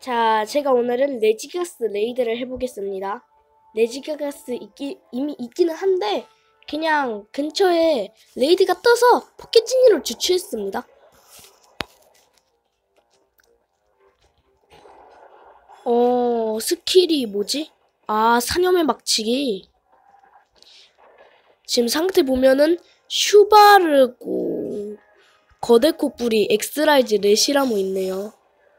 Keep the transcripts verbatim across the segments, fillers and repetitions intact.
자, 제가 오늘은 레지가스 레이드를 해보겠습니다. 레지가스 있기, 이미 있기는 한데 그냥 근처에 레이드가 떠서 포켓진이로 주추했습니다. 어, 스킬이 뭐지? 아, 사념의 막치기. 지금 상태 보면은 슈바르고 거대코 뿌리 엑스라이즈 레시라모 있네요.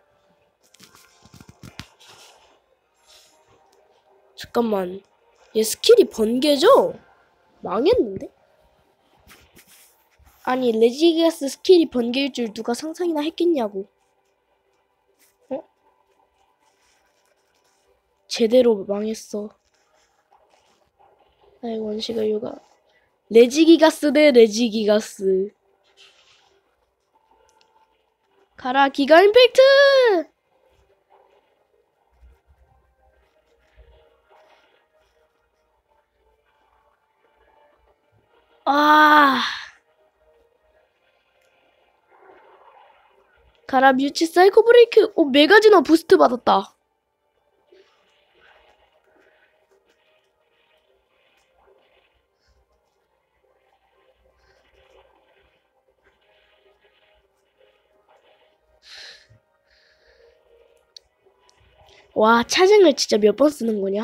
잠깐만, 얘 스킬이 번개죠? 망했는데? 아니, 레지가스 스킬이 번개일 줄 누가 상상이나 했겠냐고. 어? 제대로 망했어. 나의 원시가 요가. 레지기가스 대 레지기가스. 가라, 기가 임팩트! 아. 가라, 뮤치 사이코 브레이크. 오, 메가지너 부스트 받았다. 와, 차징을 진짜 몇 번 쓰는 거냐?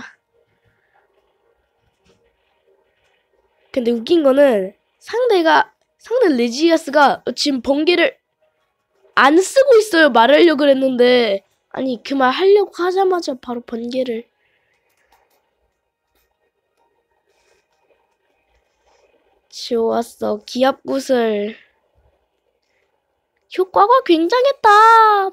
근데 웃긴 거는 상대가 상대 레지가스가 지금 번개를 안 쓰고 있어요. 말하려고 그랬는데 아니 그 말 하려고 하자마자 바로 번개를. 좋았어. 기압구슬 효과가 굉장했다.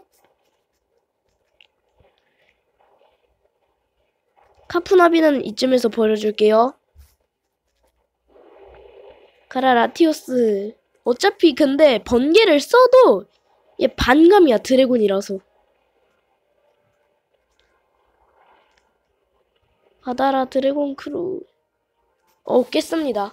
카푸나비는 이쯤에서 버려줄게요. 가라, 라티오스. 어차피 근데 번개를 써도 얘 반감이야, 드래곤이라서. 받아라, 드래곤 크루. 어, 깼습니다.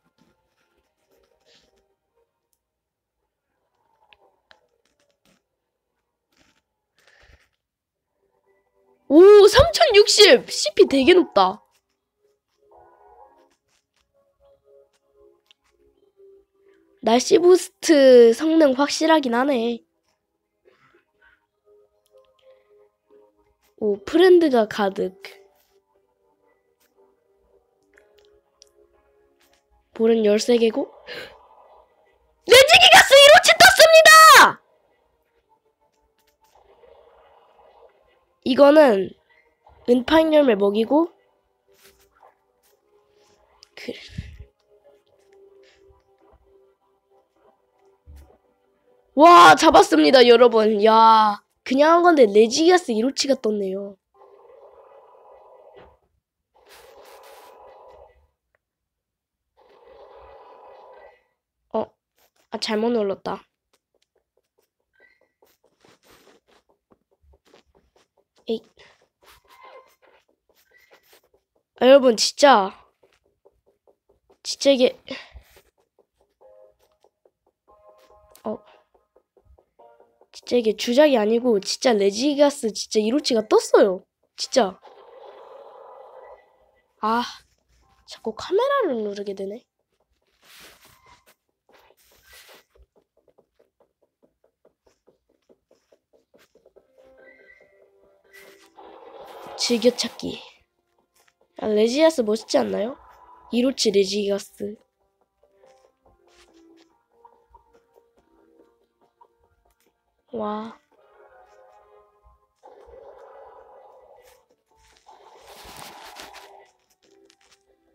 오, 삼천육십! 씨피 되게 높다. 날씨 부스트 성능 확실하긴 하네. 오, 프렌드가 가득. 볼은 열세 개고. 레지기가스 일 호치 떴습니다! 이거는 은파인 열매 먹이고. 그래. 와, 잡았습니다, 여러분. 야, 그냥 한 건데 레지기가스 일 호치가 떴네요. 어, 아, 잘못 눌렀다. 에이. 아, 여러분, 진짜. 진짜 이게. 어. 진짜 이게 주작이 아니고 진짜 레지가스 진짜 일 호치가 떴어요. 진짜. 아, 자꾸 카메라를 누르게 되네. 즐겨찾기. 아, 레지가스 멋있지 않나요? 일 호치 레지가스. 와.